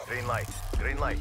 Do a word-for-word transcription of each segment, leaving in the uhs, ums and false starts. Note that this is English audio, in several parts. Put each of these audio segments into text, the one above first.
Green light. Green light.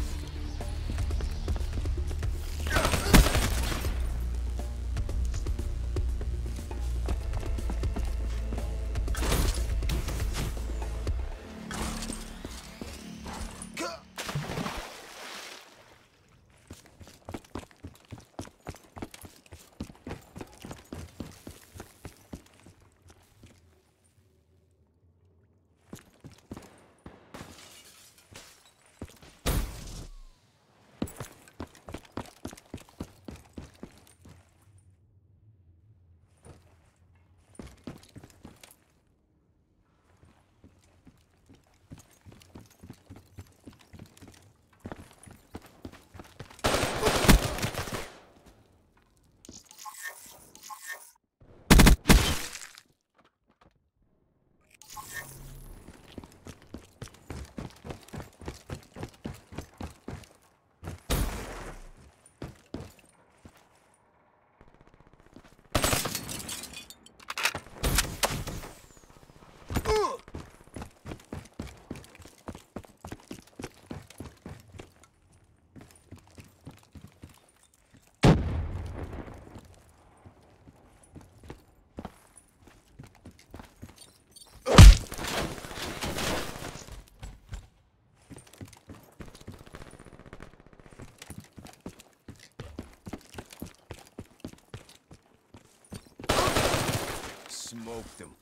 Smoked him.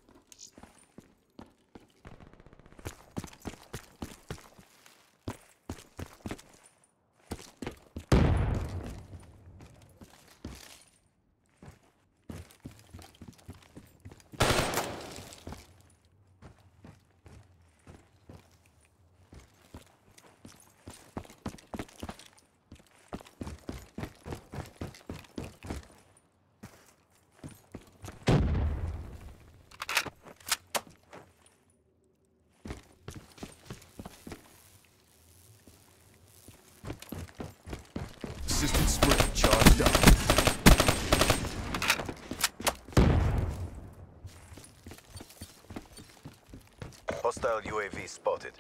Assisted sprint charged up. Hostile U A V spotted.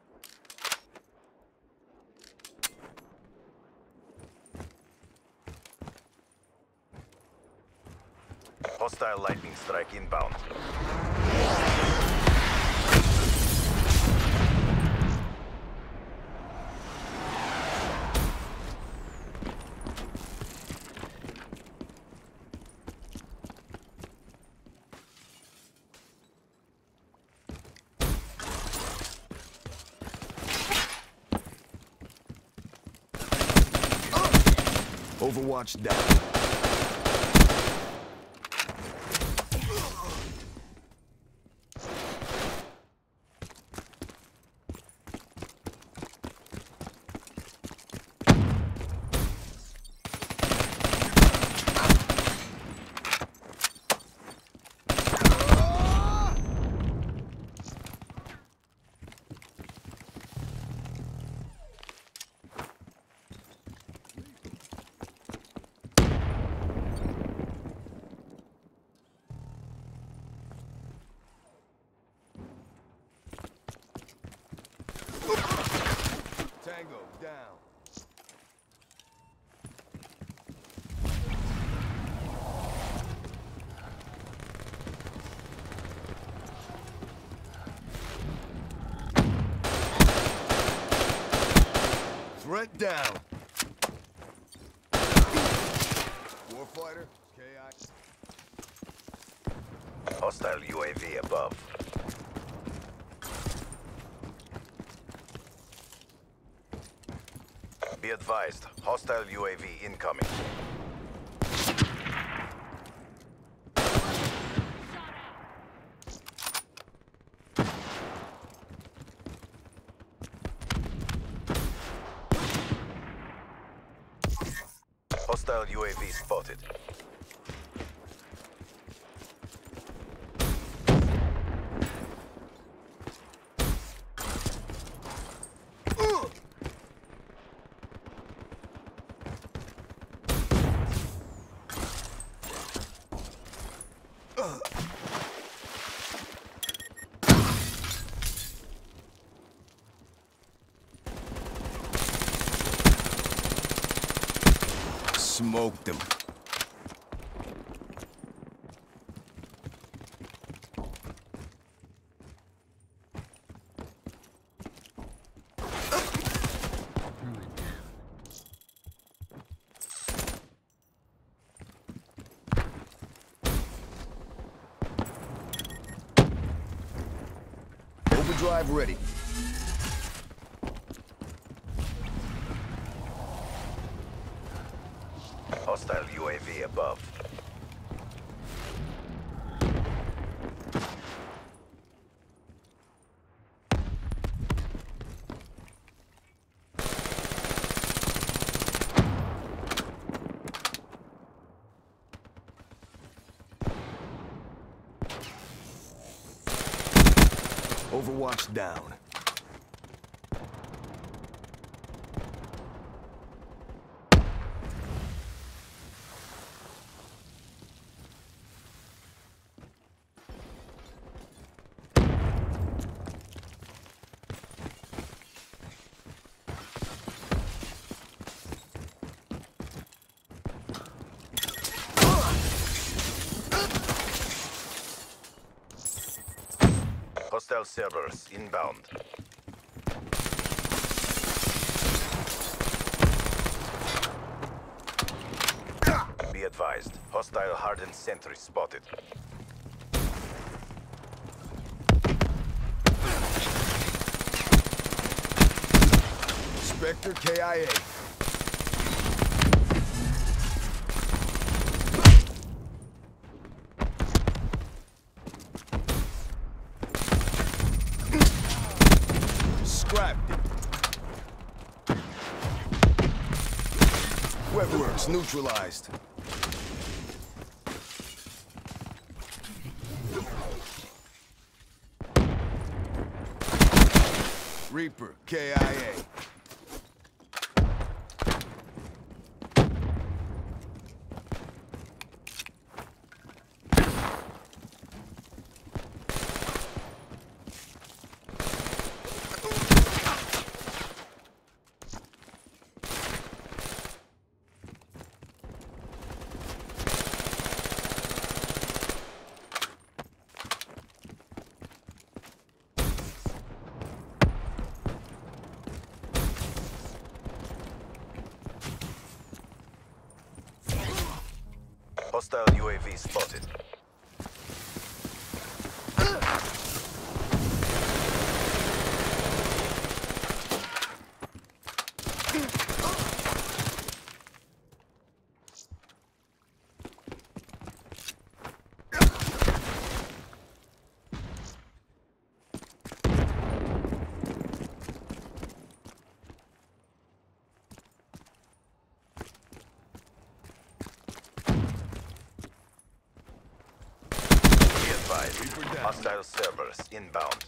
Hostile lightning strike inbound. Overwatch down. Tango down. Threat down. Warfighter, K I. Hostile U A V above. Be advised, hostile U A V incoming. Hostile U A V spotted. Smoked him. Overdrive ready. Hostile U A V above. Overwatch down. Hostile servers inbound. Be advised, hostile hardened sentry spotted. Spectre K I A. Scrapped it. Webworks neutralized. Reaper K I A. Hostile U A V spotted. Hostile servers inbound.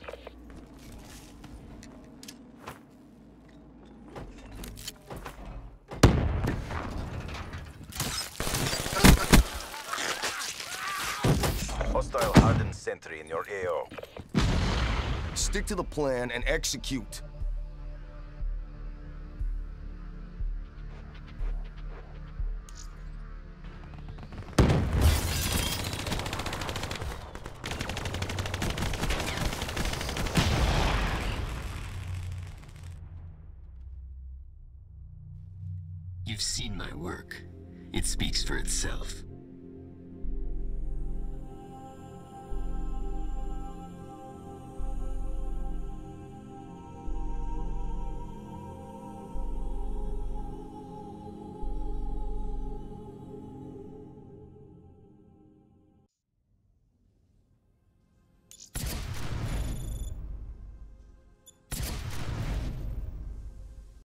Hostile hardened sentry in your A O. Stick to the plan and execute. You've seen my work. It speaks for itself.